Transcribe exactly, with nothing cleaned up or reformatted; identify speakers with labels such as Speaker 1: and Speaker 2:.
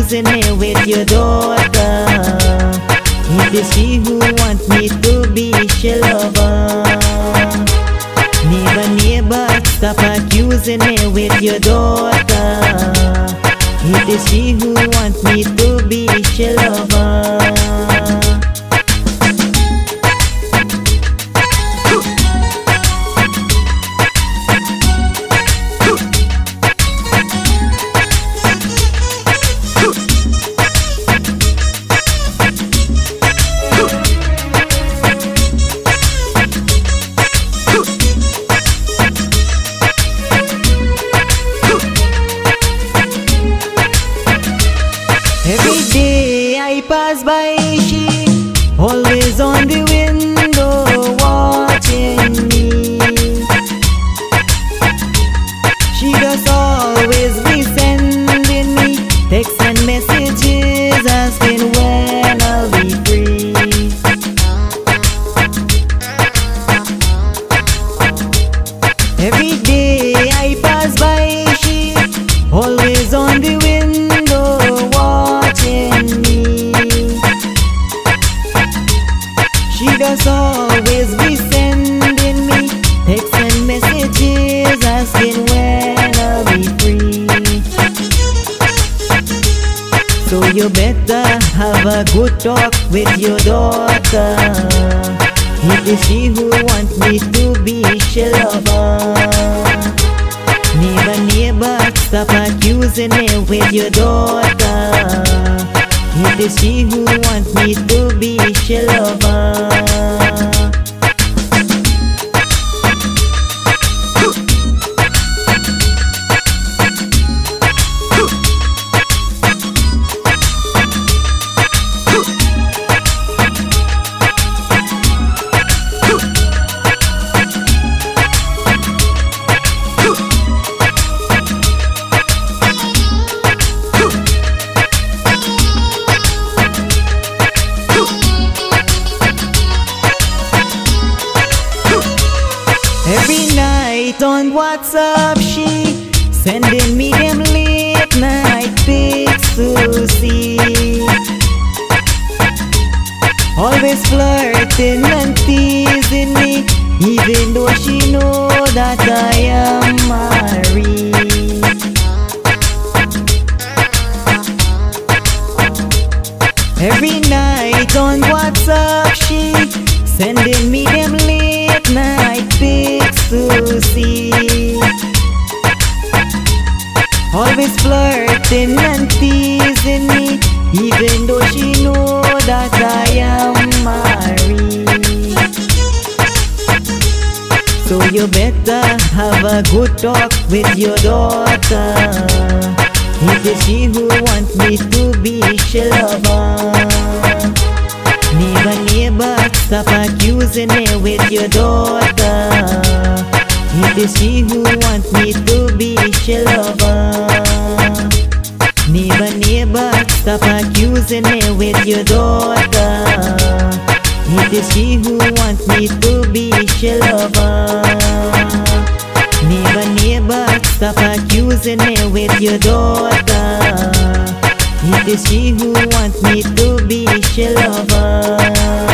Speaker 1: accusing me with your daughter. It is she who wants me to be she lover. Neighbor, neighbor, stop accusing me with your daughter. It is she who wants me to be she lover. Every day I pass by, she always on the window watching me. She does always be sending me texts and messages asking when I'll be free. Every day I pass by, she always on the window watching me. She does always be sending me texts and messages asking when I'll be free. So you better have a good talk with your daughter. It is she who wants me to be she lover. Neighbor, neighbor, stop accusing me with your daughter. It is she who wants me to be she lover. Every night on WhatsApp she sending me them late night pics to see. Always flirting and teasing me, even though she know that I am married. Every night on WhatsApp she sending me them late night pics to see. Always flirting and teasing me, even though she know that I am married. So you better have a good talk with your daughter. It is she who wants me to be she lover. Neighbor, neighbor, stop accusing me with your daughter. It is she who wants me to be she lover. Neighbor, neighbor, stop accusing me with your daughter. It is she who wants me to be she lover. Neighbor, neighbor, stop accusing me with your daughter. It is she who wants me to be she lover.